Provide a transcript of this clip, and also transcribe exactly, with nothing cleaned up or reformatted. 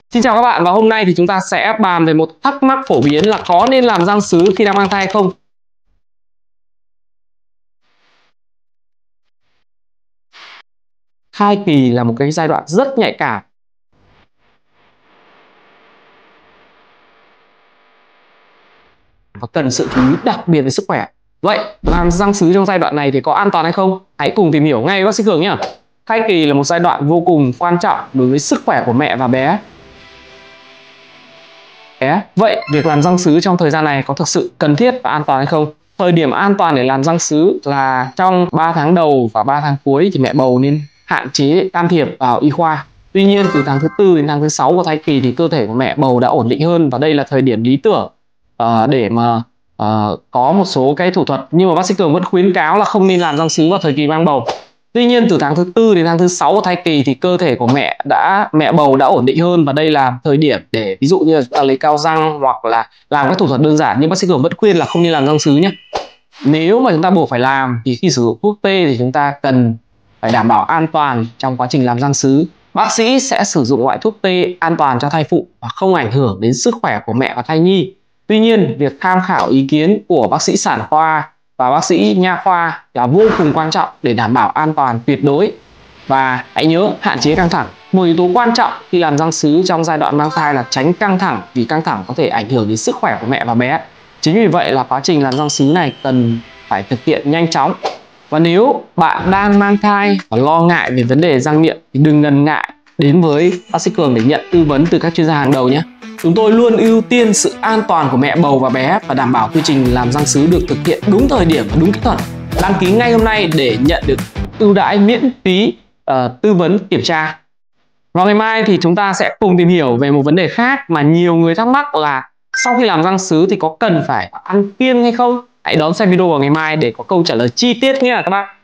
Xin chào các bạn, và hôm nay thì chúng ta sẽ bàn về một thắc mắc phổ biến là có nên làm răng sứ khi đang mang thai không? Thai kỳ là một cái giai đoạn rất nhạy cảm và cần sự chú ý đặc biệt về sức khỏe. Vậy làm răng sứ trong giai đoạn này thì có an toàn hay không? Hãy cùng tìm hiểu ngay với bác sĩ Cường nhé. Thai kỳ là một giai đoạn vô cùng quan trọng đối với sức khỏe của mẹ và bé. Vậy việc làm răng sứ trong thời gian này có thực sự cần thiết và an toàn hay không? Thời điểm an toàn để làm răng sứ là trong ba tháng đầu và ba tháng cuối thì mẹ bầu nên hạn chế can thiệp vào y khoa. Tuy nhiên từ tháng thứ tư đến tháng thứ sáu của thai kỳ thì cơ thể của mẹ bầu đã ổn định hơn và đây là thời điểm lý tưởng uh, để mà uh, có một số cái thủ thuật, nhưng mà bác sĩ Cường vẫn khuyến cáo là không nên làm răng sứ vào thời kỳ mang bầu. Tuy nhiên từ tháng thứ tư đến tháng thứ sáu của thai kỳ thì cơ thể của mẹ đã mẹ bầu đã ổn định hơn và đây là thời điểm để ví dụ như là chúng ta lấy cao răng hoặc là làm các thủ thuật đơn giản, nhưng bác sĩ Cường vẫn khuyên là không nên làm răng sứ nhé. Nếu mà chúng ta buộc phải làm thì khi sử dụng thuốc tê thì chúng ta cần phải đảm bảo an toàn trong quá trình làm răng sứ. Bác sĩ sẽ sử dụng loại thuốc tê an toàn cho thai phụ và không ảnh hưởng đến sức khỏe của mẹ và thai nhi. Tuy nhiên việc tham khảo ý kiến của bác sĩ sản khoa và bác sĩ nha khoa là vô cùng quan trọng để đảm bảo an toàn tuyệt đối. Và hãy nhớ hạn chế căng thẳng. Một yếu tố quan trọng khi làm răng sứ trong giai đoạn mang thai là tránh căng thẳng, vì căng thẳng có thể ảnh hưởng đến sức khỏe của mẹ và bé. Chính vì vậy là quá trình làm răng sứ này cần phải thực hiện nhanh chóng. Và nếu bạn đang mang thai và lo ngại về vấn đề răng miệng thì đừng ngần ngại đến với bác sĩ Cường để nhận tư vấn từ các chuyên gia hàng đầu nhé. Chúng tôi luôn ưu tiên sự an toàn của mẹ bầu và bé và đảm bảo quy trình làm răng sứ được thực hiện đúng thời điểm và đúng kỹ thuật. Đăng ký ngay hôm nay để nhận được ưu đãi miễn phí uh, tư vấn kiểm tra. Vào ngày mai thì chúng ta sẽ cùng tìm hiểu về một vấn đề khác mà nhiều người thắc mắc là sau khi làm răng sứ thì có cần phải ăn kiêng hay không? Hãy đón xem video vào ngày mai để có câu trả lời chi tiết nhé các bác.